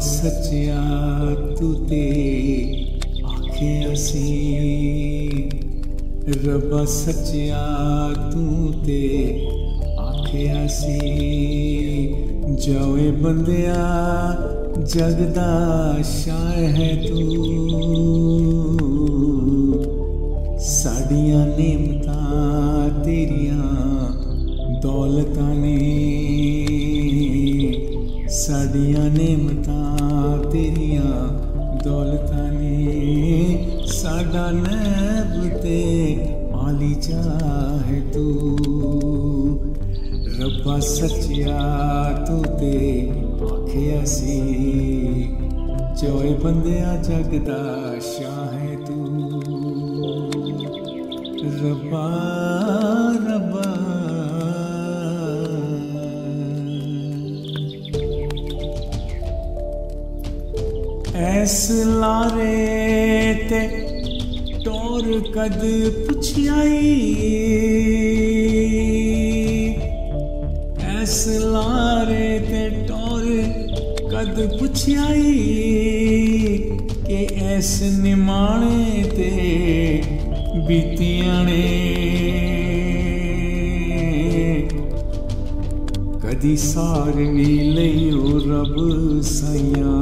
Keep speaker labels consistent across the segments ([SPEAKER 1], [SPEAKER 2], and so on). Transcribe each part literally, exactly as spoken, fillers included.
[SPEAKER 1] सच्चिया तू ते आखे असी, रब्बा सच्चिया तू ते आखे असी। जावे बंदिया जगदा शाह है तू, साड़ियां नेमतां तेरियां दौलतां ने, साड़ियां नेमतां तेरियां दौलतां ने। साडा नैब ते आली चाह है तू, रब्बा सच्चिया तू ते आखे असी। जोए बंदिया जगदा शाह है तू, रब्बा रब्बा। ऐस लारे ते टोर कद पुछियाई, ऐस लारे ते टोर कद पुछियाई, के ऐस निमाणे ते बीतियां ने। कदी सार भी लईओ रब साइयां,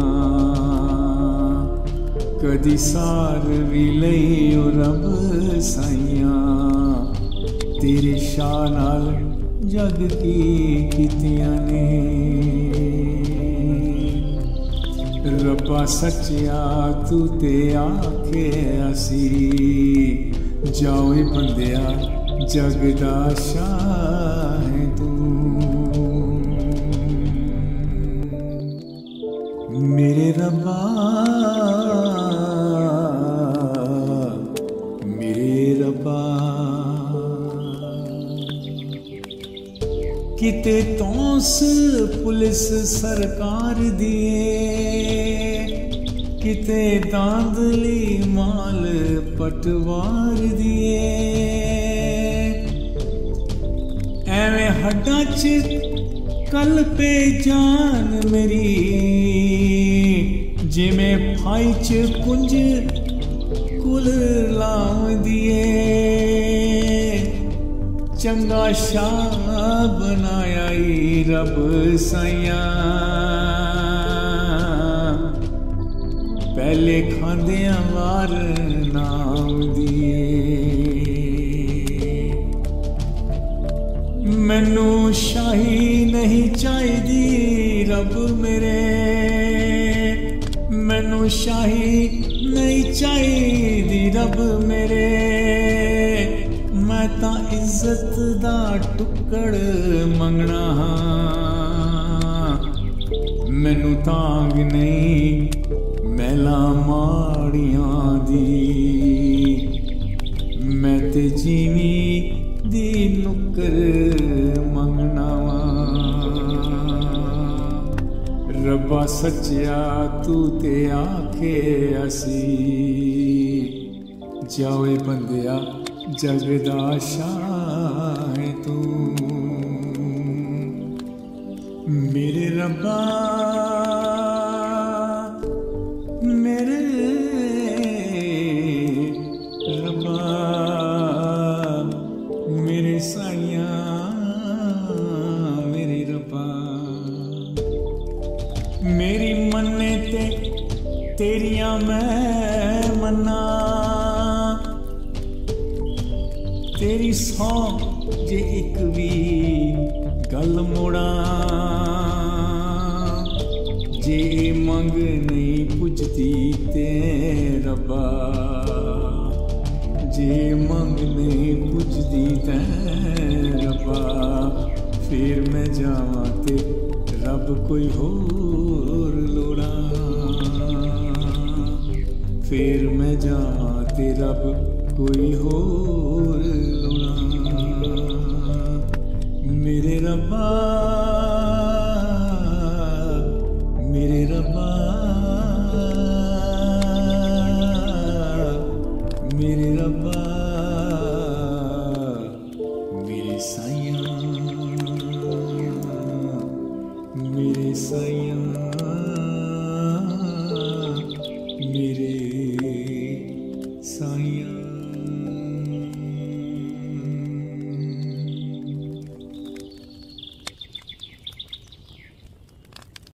[SPEAKER 1] कदी सार भी लईओ रब साइयां। तेरे शाह नाल जग की कीतियां ने, रब्बा सच्चिया तू ते आखे असी। जाओ बंदिया जगदा शाह है तू, मेरे रब्बा मेरे रब्बा। किते तौस पुलिस सरकार दिए, किते दांदली माल पटवार दिए। एवें हड्डां च कल पे जान मेरी, जिमें फाई च कुंज कुल लाव दिए। चंगा शाह बनाया ई रब साइयां, पहले खांदियां वार नाम दिए। मैनू शाही नहीं चाहिदी रब मेरे, मैनू शाही नहीं चाहिदी रब मेरे। मैं तां इज्जत दा टुकड़ मंगना हाँ, मैनू तांग नहीं मैला माड़ियां दी। मैं ते जीवी दी नुकर मंगना रब्बा सच्चिया तू ते आखे असी। जाओ बंदिया जगदा शाह है तू, मेरे रब्बा मेरे रब्बा मेरे साइयां मेरे रब्बा। मेरी मन्ने ते तेरियां मैं मन्ना, तेरी सौ जे एक भी गल मोड़ा। जे मंग नहीं पुजदी ते रब्बा, जे मंग नहीं पुजदी ते रब्बा। फिर मैं जावां ते रब कोई होर लोड़ा, फिर मैं जावां ते रब कोई होर लोड़ा। मेरे रब्बा मेरे रब्बा मेरे रब्बा मेरे साइयां मेरे साइयां साइया